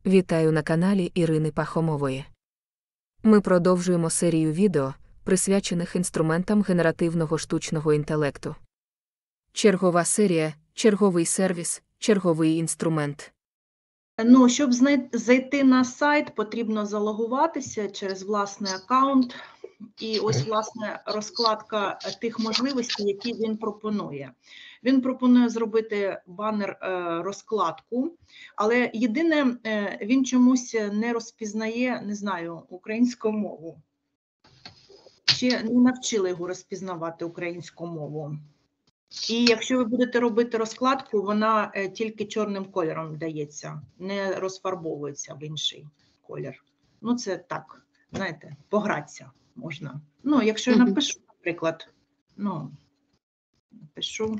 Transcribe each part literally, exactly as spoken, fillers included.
Вітаю на каналі Ірини Пахомової. Ми продовжуємо серію відео, присвячених інструментам генеративного штучного інтелекту. Чергова серія, черговий сервіс, черговий інструмент. Ну, щоб зайти на сайт, потрібно залогуватися через власний аккаунт. І ось, власне, розкладка тих можливостей, які він пропонує. Він пропонує зробити банер-розкладку, але єдине, він чомусь не розпізнає, не знаю, українську мову. Ще не навчили його розпізнавати українську мову. І якщо ви будете робити розкладку, вона тільки чорним кольором дається, не розфарбовується в інший колір. Ну, це так, знаєте, погратися можна. Ну, якщо я напишу, наприклад, ну, напишу,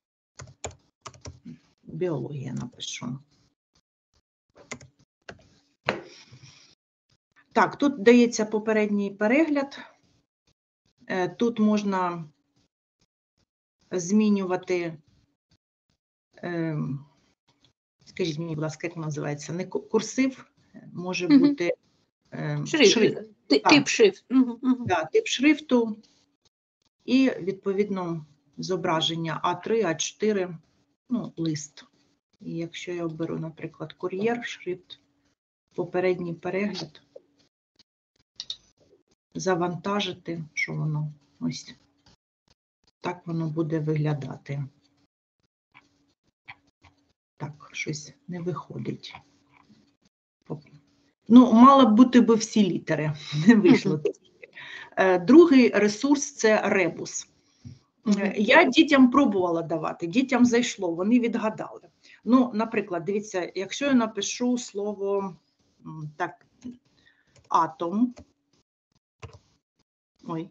біологія напишу. Так, тут дається попередній перегляд. Тут можна змінювати, скажіть мені, будь ласка, як називається, не курсив, може бути шрифт. шрифт. Тип, тип шрифту. Угу, угу. Да, тип шрифту і, відповідно, зображення а три, а чотири, ну, лист. І якщо я оберу, наприклад, кур'єр, шрифт, попередній перегляд, завантажити, що воно, ось так воно буде виглядати. Так, щось не виходить. Ну, мало б бути би всі літери, не вийшло. Другий ресурс – це ребус. Я дітям пробувала давати, дітям зайшло, вони відгадали. Ну, наприклад, дивіться, якщо я напишу слово, так, атом, ой,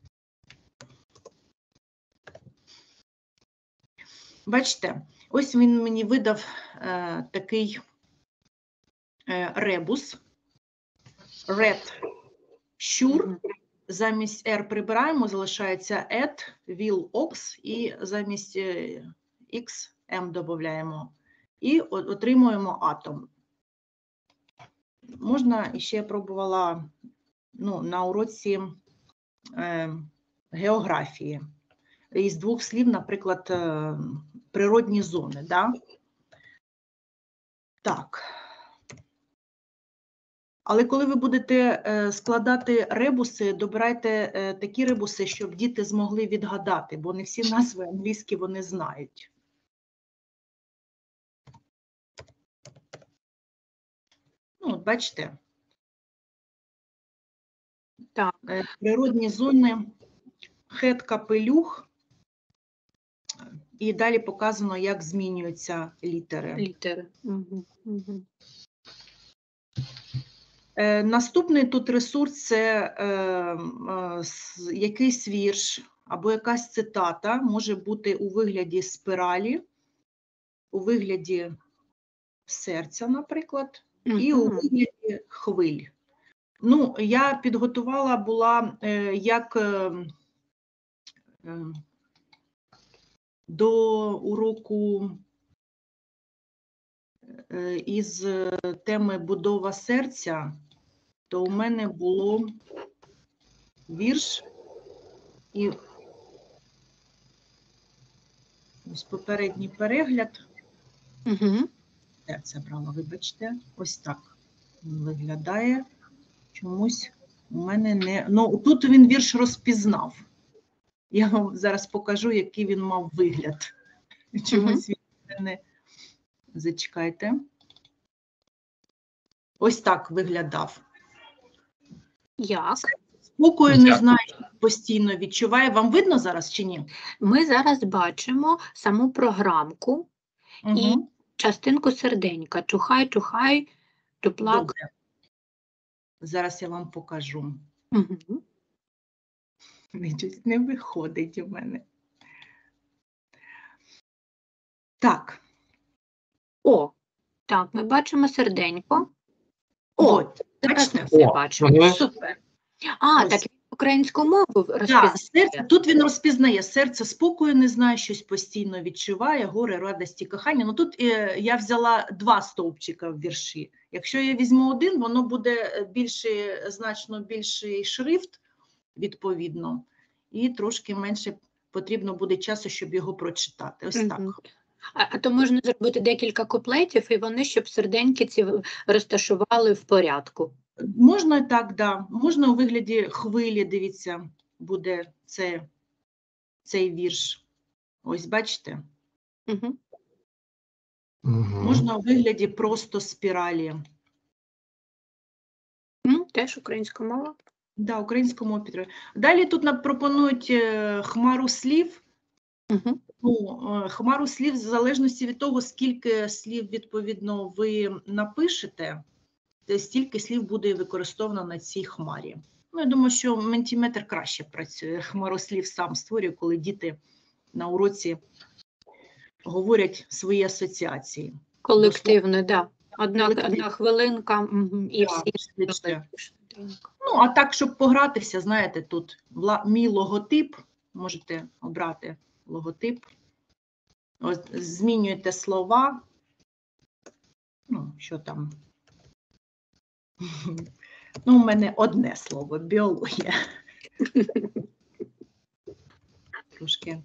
бачите, ось він мені видав е, такий е, ребус, red, sure, замість R прибираємо, залишається at, will, ox, і замість x, m додаємо, і отримуємо атом. Можна, ще я пробувала, ну, на уроці е, географії. Із двох слів, наприклад, е, природні зони, да? Так. Але коли ви будете складати ребуси, добирайте такі ребуси, щоб діти змогли відгадати, бо не всі назви англійські вони знають. Ну, от бачите. Так. Природні зони, хет, капелюх. І далі показано, як змінюються літери. Літери. Угу, угу. Наступний тут ресурс – це е, е, якийсь вірш або якась цитата, може бути у вигляді спіралі, у вигляді серця, наприклад, mm-hmm. і у вигляді хвиль. Ну, я підготувала була е, як е, е, до уроку е, із теми «Будова серця», то у мене було вірш і ось попередній перегляд. Угу. Це брала, вибачте, ось так він виглядає. Чомусь у мене не... Ну, тут він вірш розпізнав. Я вам зараз покажу, який він мав вигляд. Чомусь угу. він не... Зачекайте. Ось так виглядав. Як? Спокою не знаю, постійно відчуває. Вам видно зараз чи ні? Ми зараз бачимо саму програмку угу. і частинку серденька. Чухай, чухай, туплак. Добре. Зараз я вам покажу. Угу. Нічого не виходить у мене. Так. О, так, ми бачимо серденько. О, От, зараз бачите? ми все бачимо. Ага. Супер. А, Ось. так він українську мову Так, розпізнає. серце, тут він розпізнає, серце спокою не знає, щось постійно відчуває, горе, радості, кохання. Ну тут е, я взяла два стовпчика в вірші. Якщо я візьму один, воно буде більший, значно більший шрифт, відповідно, і трошки менше потрібно буде часу, щоб його прочитати. Ось так. Мгм. А, а то можна зробити декілька куплетів, і вони, щоб серденьки ці в- розташували в порядку. Можна і так, да. Можна у вигляді хвилі, дивіться, буде це, цей вірш. Ось бачите? Угу. Мгм. Можна у вигляді просто спіралі. Теж українська мова. Да, українську мову підтримує. Далі тут нам пропонують е, хмару слів. Угу. Ну, е, хмару слів в залежності від того, скільки слів, відповідно, ви напишете, е, стільки слів буде використовано на цій хмарі. Ну, я думаю, що Mentimeter краще працює. Хмару слів сам створює, коли діти на уроці говорять свої асоціації. Колективно, так. Да. Одна, Колектив. одна хвилинка, угу, і Так, всі. швидше. Ну, а так, щоб погратися, знаєте, тут вла- мій логотип, можете обрати логотип, ось, змінюєте слова, ну, що там, ну, у мене одне слово, біологія. Трошки.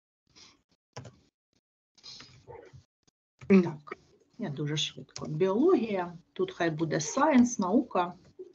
Так, я дуже швидко. Біологія, тут хай буде science, наука.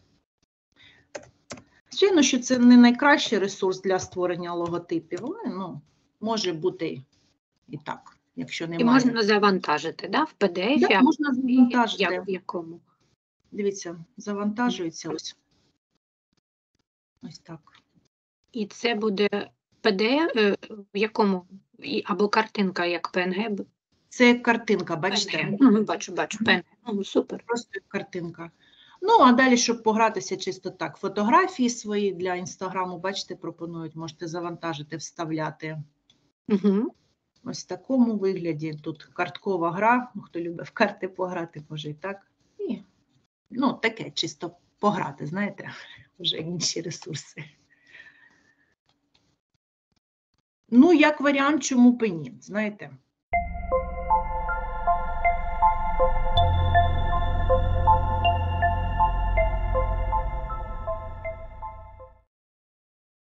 Звичайно, що це не найкращий ресурс для створення логотипів, але ну, може бути і так, якщо І немає. можна завантажити, да, в пі ді ефі, Да, або можна завантажити. як, в якому. Дивіться, завантажується ось. Ось так. І це буде пі ді еф, е, в якому, І- або картинка, як пі ен ге. б- Це як картинка, бачите? пі ен ге. Ну, бачу, бачу, пі ен ге. Ну, супер. Просто як картинка. Ну, а далі, щоб погратися чисто так, фотографії свої для інстаграму, бачите, пропонують, можете завантажити, вставляти. Угу. Ось в такому вигляді. Тут карткова гра, ну, хто любить в карти пограти, може і так. І, ну, таке, чисто пограти, знаєте, вже інші ресурси. Ну, як варіант, чому б і ні, знаєте.